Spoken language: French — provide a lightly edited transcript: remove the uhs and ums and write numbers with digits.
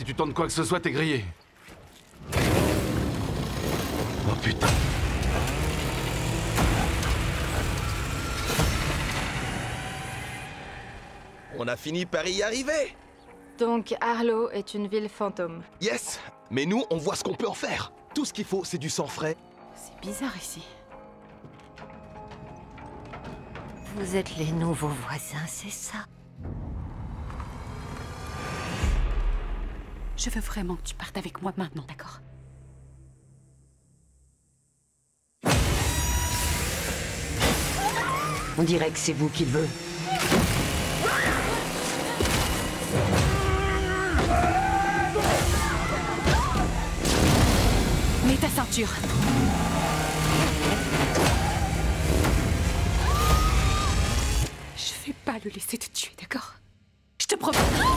tu tentes quoi que ce soit, t'es grillé. Oh putain. On a fini par y arriver. Donc Harlow est une ville fantôme. Yes. Mais nous, on voit ce qu'on peut en faire. Tout ce qu'il faut, c'est du sang frais. C'est bizarre ici. Vous êtes les nouveaux voisins, c'est ça? Je veux vraiment que tu partes avec moi maintenant, d'accord? On dirait que c'est vous qui le veut. Mets ta ceinture. Je vais pas le laisser te tuer, d'accord? Je te promets.